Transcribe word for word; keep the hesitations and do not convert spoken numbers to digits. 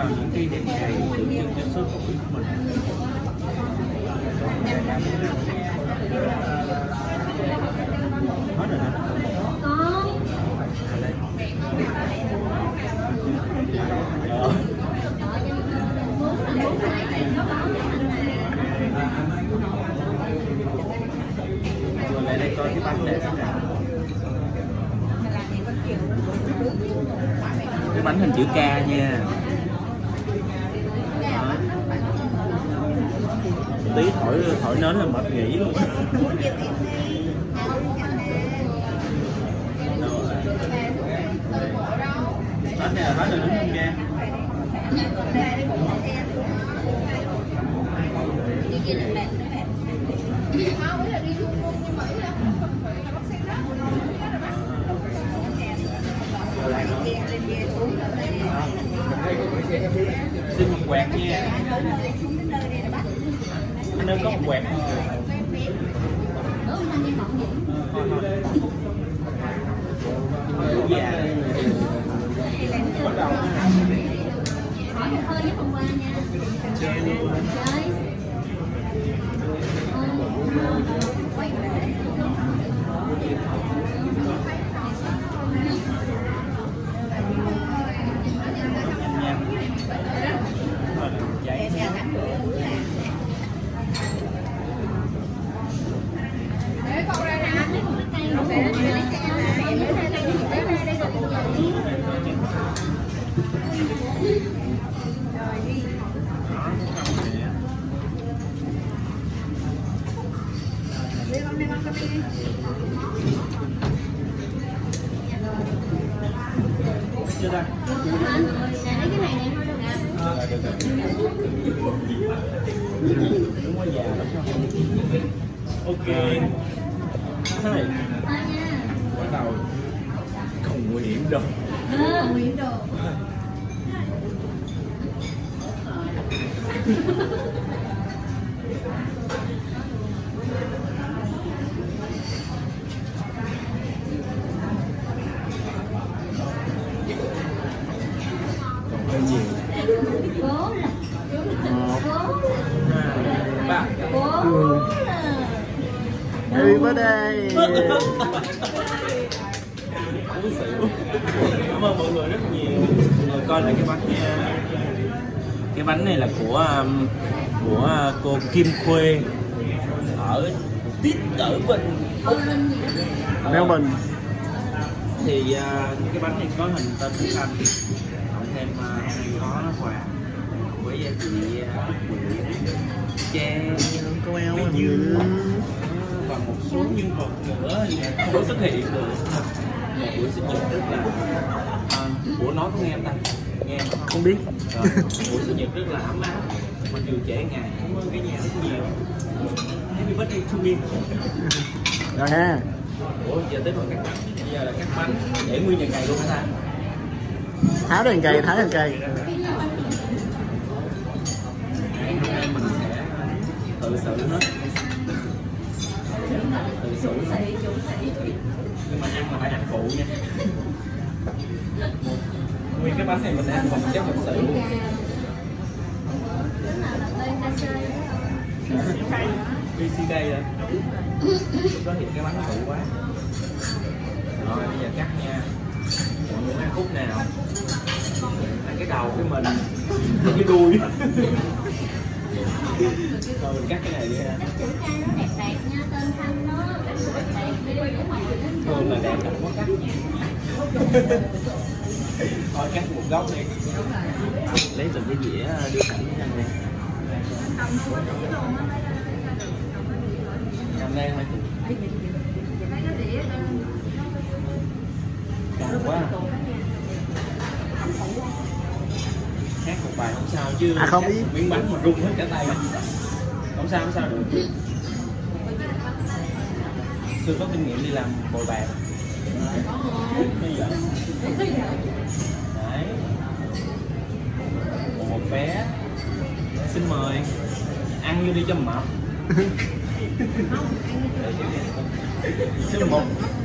vào những cái đêm ngày tượng trưng cho số tuổi của mình. Hết rồi hả? Có. Rồi lại đây coi cái bánh này. Cái bánh hình chữ K nha. Đó. Tí thổi thổi nến là mệt nghỉ luôn. Hết nè, hết rồi đúng không nha? Xin một quẹt nha. Anh ơi có một quẹt không? Dạ. Bắt đầu. Hỏi một hơi nhất hôm qua nha. Chơi. Chưa ta? Lấy cái này này thôi được ạ. Đúng quá già lắm không? Ok. Hai. Bắt đầu. Không nguy hiểm đâu. À, nguy hiểm đâu. Cái gì? Cố là cố là Ba. cố là Happy birthday. Cảm ơn mọi người rất nhiều. Rồi coi lại cái bánh nha. Cái bánh này là của của cô Kim Khuê ở Tít ở Bình Melbourne. Thì uh, cái bánh này có hình tên Đức Anh, cộng thêm uh, có quà với giá trị uh, trang Có eo mấy dưa và một số nhân vật nữa không có xuất hiện được. Một buổi sinh nhật rất là uh, của nó có nghe không ta? Nghe không? Không biết. Rồi, buổi sinh nhật rất là ấm áp, mặc dù trễ ngày. Cảm ơn cả nhà rất nhiều. Happy birthday to me. Rồi ha. Ủa giờ tới phần cắt bánh, bây giờ là cắt bánh để nguyên nhà ngày luôn hả ta? Tháo đèn cây, tháo đèn cây. Hôm nay mình sẽ tự xử hết. Tự xử. Nhưng mà ăn là phải ăn phụ nha. Nguyên cái bánh này mình ăn bằng chất thật sự luôn. bê xê ca rồi. Lúc đó thì cái bánh nó bự quá. Rồi bây giờ cắt nha. Mọi người ăn khúc nào? Ăn cái đầu cái mình, cái đuôi. Rồi mình cắt cái này đi ha. chữ K nó đẹp đẹp nha, tên Thanh nó đẹp đẹp. Thường là đẹp không có cắt. Thôi cắt một góc đi. Lấy từng cái dĩa đưa cảnh cho anh đi. Cầm lên hả chị? Càng quá. Hát một bài không sao chứ. À không biết. Miếng bánh mà rung hết cả tay. Không sao không sao được chứ. Tôi có kinh nghiệm đi làm bồi bàn. Đấy. Một bé. Xin mời. Ăn vô đi cho mập. Số một.